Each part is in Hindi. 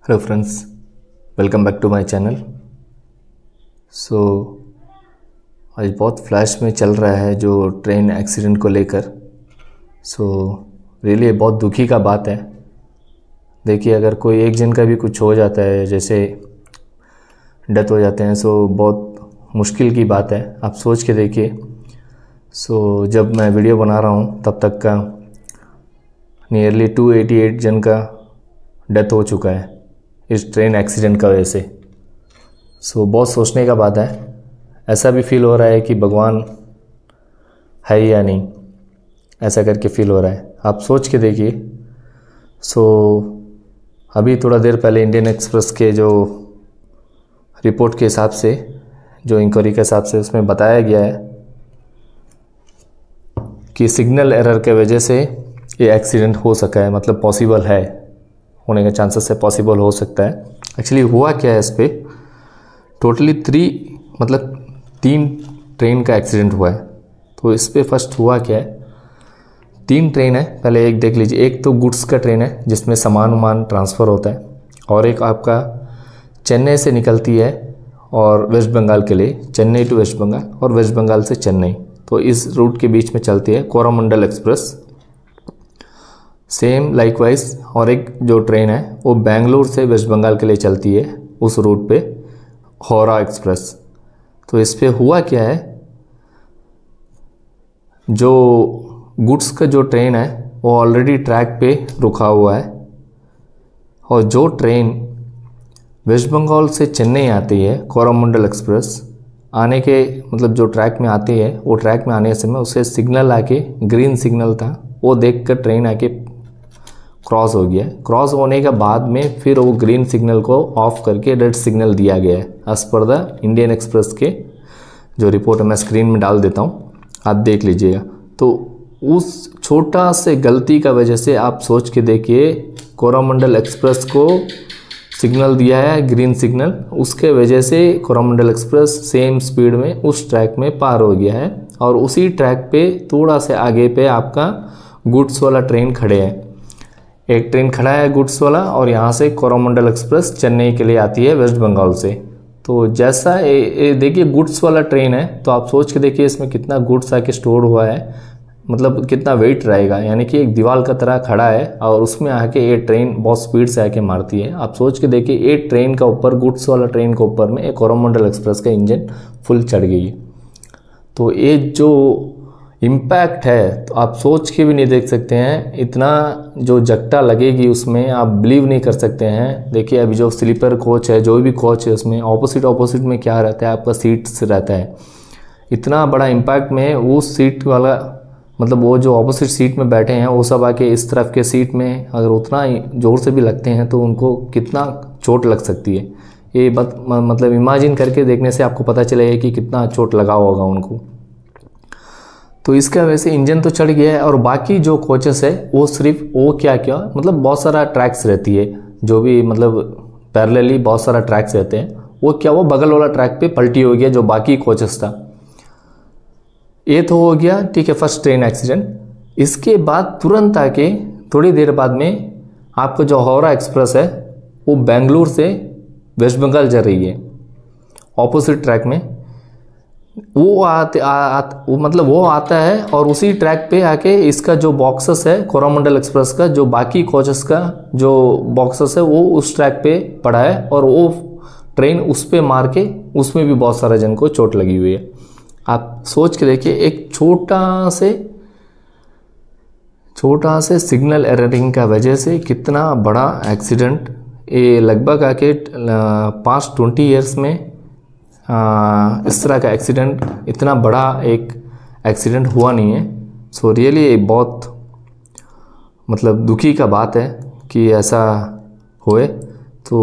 Hello friends, welcome back to my channel. So आज बहुत फ्लैश में चल रहा है जो ट्रेन एक्सीडेंट को लेकर। सो रियली बहुत दुखी का बात है। देखिए, अगर कोई एक जन का भी कुछ हो जाता है, जैसे डेथ हो जाते हैं, सो बहुत मुश्किल की बात है। आप सोच के देखिए। सो जब मैं वीडियो बना रहा हूँ तब तक का नियरली 288 जन का डेथ हो चुका है इस ट्रेन एक्सीडेंट का वजह से। सो बहुत सोचने का बात है। ऐसा भी फील हो रहा है कि भगवान है या नहीं, ऐसा करके फील हो रहा है। आप सोच के देखिए। सो अभी थोड़ा देर पहले इंडियन एक्सप्रेस के जो रिपोर्ट के हिसाब से, जो इंक्वायरी के हिसाब से, उसमें बताया गया है कि सिग्नल एरर के वजह से ये एक्सीडेंट हो सका है। मतलब पॉसिबल है, होने के चांसेस है, पॉसिबल हो सकता है। एक्चुअली हुआ क्या है, इस पर टोटली 3 ट्रेन का एक्सीडेंट हुआ है। तो इस पर फर्स्ट हुआ क्या है, 3 ट्रेन है। पहले एक देख लीजिए। एक तो गुड्स का ट्रेन है जिसमें सामान वामान ट्रांसफ़र होता है, और एक आपका चेन्नई से निकलती है और वेस्ट बंगाल के लिए, चेन्नई टू वेस्ट बंगाल और वेस्ट बंगाल से चेन्नई। तो इस रूट के बीच में चलती है कोरोमंडल एक्सप्रेस, सेम लाइकवाइज। और एक जो ट्रेन है वो बेंगलुरु से वेस्ट बंगाल के लिए चलती है उस रूट पे, हावड़ा एक्सप्रेस। तो इस पे हुआ क्या है, जो गुड्स का जो ट्रेन है वो ऑलरेडी ट्रैक पे रुका हुआ है, और जो ट्रेन वेस्ट बंगाल से चेन्नई आती है कोरोमंडल एक्सप्रेस, आने के मतलब जो ट्रैक में आती है, वो ट्रैक में आने समय उसे सिग्नल आके, ग्रीन सिग्नल था, वो देख कर ट्रेन आके क्रॉस हो गया। क्रॉस होने के बाद में फिर वो ग्रीन सिग्नल को ऑफ करके रेड सिग्नल दिया गया है, as per the Indian express के जो रिपोर्ट है। मैं स्क्रीन में डाल देता हूँ, आप देख लीजिएगा। तो उस छोटा से गलती का वजह से आप सोच के देखिए, कोरोमंडल एक्सप्रेस को सिग्नल दिया है ग्रीन सिग्नल, उसके वजह से कोरोमंडल एक्सप्रेस सेम स्पीड में उस ट्रैक में पार हो गया है, और उसी ट्रैक पे थोड़ा से आगे पे आपका गुड्स वाला ट्रेन खड़े हैं। एक ट्रेन खड़ा है गुड्स वाला, और यहाँ से कोरोमंडल एक्सप्रेस चेन्नई के लिए आती है वेस्ट बंगाल से। तो जैसा देखिए गुड्स वाला ट्रेन है, तो आप सोच के देखिए इसमें कितना गुड्स आके स्टोर हुआ है, मतलब कितना वेट रहेगा। यानी कि एक दीवार का तरह खड़ा है, और उसमें आके ये ट्रेन बहुत स्पीड से आके मारती है। आप सोच के देखिए, ये ट्रेन का ऊपर, गुड्स वाला ट्रेन के ऊपर में एक कोरोमंडल एक्सप्रेस का इंजन फुल चढ़ गई है। तो ये जो इम्पैक्ट है, तो आप सोच के भी नहीं देख सकते हैं। इतना जो झटका लगेगी उसमें, आप बिलीव नहीं कर सकते हैं। देखिए, अभी जो स्लीपर कोच है, जो भी कोच है, उसमें ऑपोजिट में क्या रहता है, आपका सीट्स रहता है। इतना बड़ा इम्पैक्ट में वो सीट वाला, मतलब वो जो ऑपोजिट सीट में बैठे हैं, वो सब आके इस तरफ के सीट में अगर उतना ज़ोर से भी लगते हैं तो उनको कितना चोट लग सकती है। ये मतलब इमेजिन करके देखने से आपको पता चलेगा कि कितना चोट लगा होगा उनको। तो इसका वैसे इंजन तो चढ़ गया है, और बाकी जो कोचेस है वो सिर्फ वो क्या मतलब बहुत सारा ट्रैक्स रहती है, जो भी मतलब पैरेलली बहुत सारा ट्रैक्स रहते हैं, वो बगल वाला ट्रैक पे पलटी हो गया जो बाकी कोचेस था। ये तो हो गया, ठीक है, फर्स्ट ट्रेन एक्सीडेंट। इसके बाद तुरंत आके थोड़ी देर बाद में आपका जो हावड़ा एक्सप्रेस है वो बेंगलुरु से वेस्ट बंगाल जा रही है ऑपोजिट ट्रैक में। वो आता है, और उसी ट्रैक पे आके इसका जो बॉक्सेस है कोरोमंडल एक्सप्रेस का, जो बाकी कोचेस का जो बॉक्सेस है, वो उस ट्रैक पे पड़ा है, और वो ट्रेन उस पे मार के उसमें भी बहुत सारे जन को चोट लगी हुई है। आप सोच के देखिए, एक छोटा से सिग्नल एररिंग का वजह से कितना बड़ा एक्सीडेंट। ये लगभग आके पास्ट 20 ईयर्स में इस तरह का एक्सीडेंट, इतना बड़ा एक एक्सीडेंट हुआ नहीं है। सो रियली बहुत मतलब दुखी का बात है कि ऐसा हुए। तो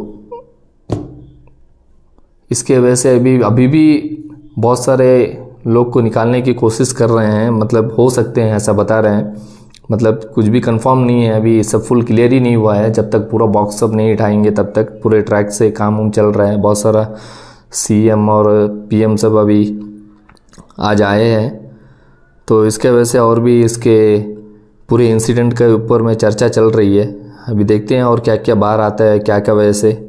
इसके वजह से अभी भी बहुत सारे लोग को निकालने की कोशिश कर रहे हैं, मतलब हो सकते हैं, ऐसा बता रहे हैं। मतलब कुछ भी कंफर्म नहीं है, अभी सब फुल क्लियर ही नहीं हुआ है। जब तक पूरा बॉक्स सब नहीं उठाएंगे तब तक पूरे ट्रैक से काम चल रहा है। बहुत सारा सीएम और पीएम सब अभी आज आए हैं, तो इसके वजह से और भी इसके पूरे इंसिडेंट के ऊपर में चर्चा चल रही है। अभी देखते हैं और क्या क्या बाहर आता है, क्या क्या वजह से।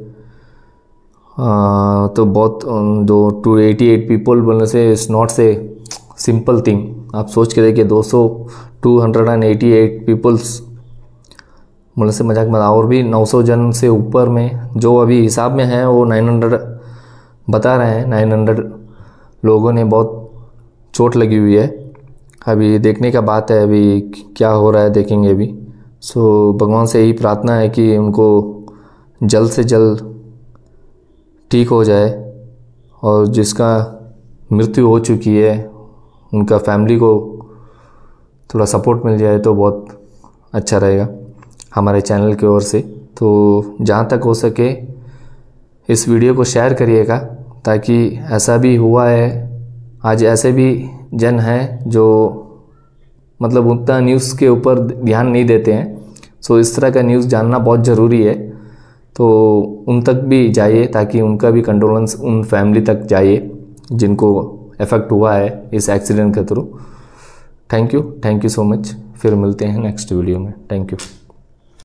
तो बहुत जो 288 पीपल बोलने से it's not so simple thing. आप सोच के देखिए 288 पीपल्स बोलने से मजाक मत, और भी 900 जन से ऊपर में जो अभी हिसाब में है वो 900 बता रहे हैं। 900 लोगों ने बहुत चोट लगी हुई है। अभी देखने का बात है, अभी क्या हो रहा है देखेंगे अभी। सो भगवान से यही प्रार्थना है कि उनको जल्द से जल्द ठीक हो जाए, और जिसका मृत्यु हो चुकी है उनका फैमिली को थोड़ा सपोर्ट मिल जाए तो बहुत अच्छा रहेगा हमारे चैनल की ओर से। तो जहाँ तक हो सके इस वीडियो को शेयर करिएगा, ताकि ऐसा भी हुआ है आज, ऐसे भी जन हैं जो मतलब उतना न्यूज़ के ऊपर ध्यान नहीं देते हैं। सो इस तरह का न्यूज़ जानना बहुत ज़रूरी है, तो उन तक भी जाइए ताकि उनका भी कंडोलेंस उन फैमिली तक जाइए जिनको इफ़ेक्ट हुआ है इस एक्सीडेंट के through. Thank you so much. फिर मिलते हैं नेक्स्ट वीडियो में। Thank you.